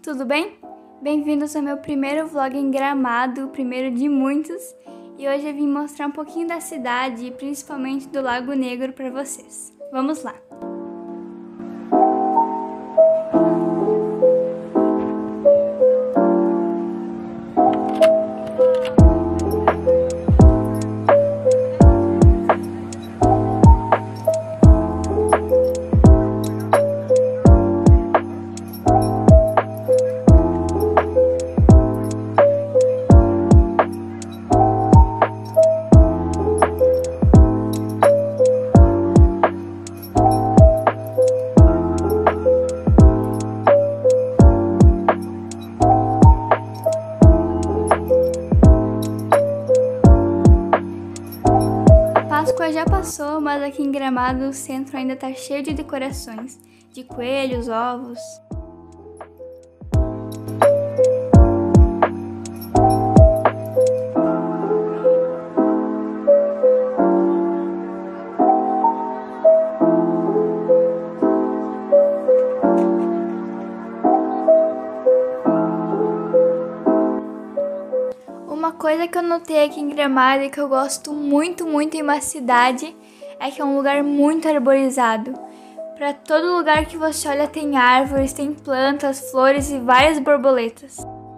tudo bem? Bem-vindos ao meu primeiro vlog em Gramado, o primeiro de muitos. E hoje eu vim mostrar um pouquinho da cidade e principalmente do Lago Negro para vocês. Vamos lá! Páscoa já passou, mas aqui em Gramado o centro ainda tá cheio de decorações, de coelhos, ovos. Uma coisa que eu notei aqui em Gramado e que eu gosto muito em uma cidade é que é um lugar muito arborizado. Para todo lugar que você olha tem árvores, tem plantas, flores e várias borboletas.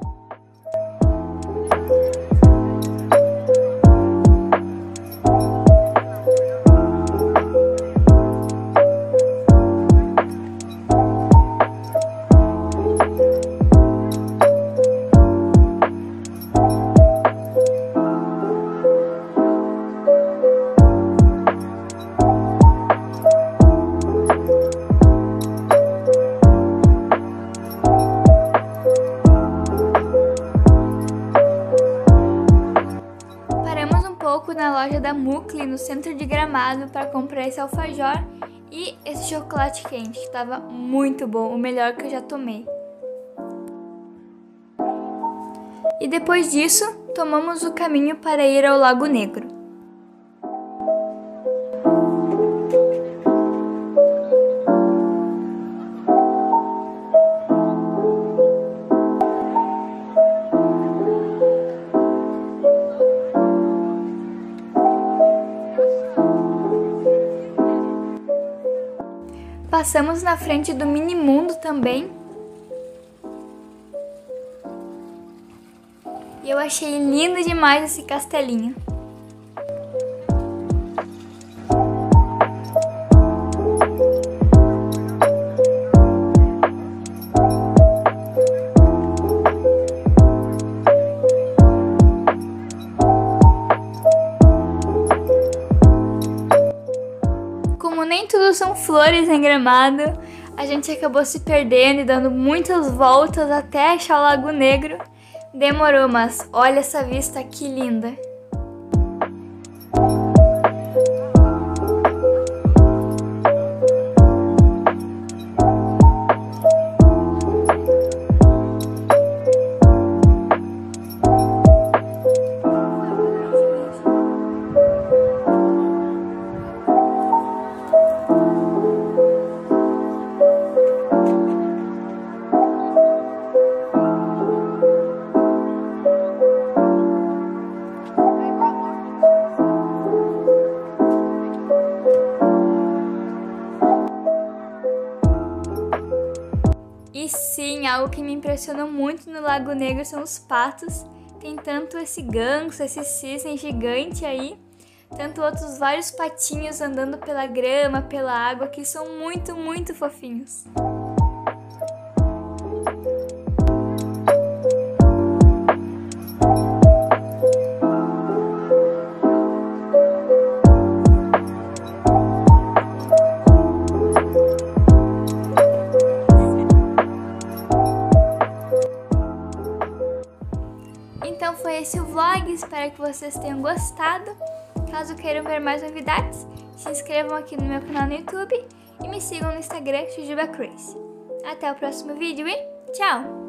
Na loja da Mukli, no centro de Gramado, para comprar esse alfajor e esse chocolate quente, que estava muito bom, o melhor que eu já tomei. E depois disso, tomamos o caminho para ir ao Lago Negro. Passamos na frente do Minimundo também. E eu achei lindo demais esse castelinho. Como nem tudo são flores em Gramado, a gente acabou se perdendo e dando muitas voltas até achar o Lago Negro. Demorou, mas olha essa vista que linda! E sim, algo que me impressionou muito no Lago Negro são os patos. Tem tanto esse ganso, esse cisne gigante aí, tanto outros vários patinhos andando pela grama, pela água, que são muito fofinhos. Então foi esse o vlog, espero que vocês tenham gostado. Caso queiram ver mais novidades, se inscrevam aqui no meu canal no YouTube e me sigam no Instagram, JujubaCrazy. Até o próximo vídeo e tchau!